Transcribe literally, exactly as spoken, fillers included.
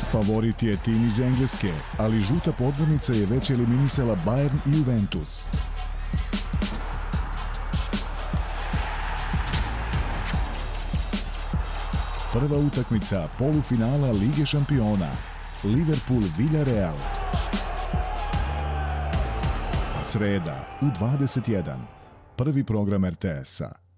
Favorit je tim iz Engleske, ali žuta podmornica je već eliminisala Bayern i Juventus. Prva utakmica polufinala Lige šampiona. Liverpool-Villarreal. Sreda u dvadeset jedan. Prvi program er te esa.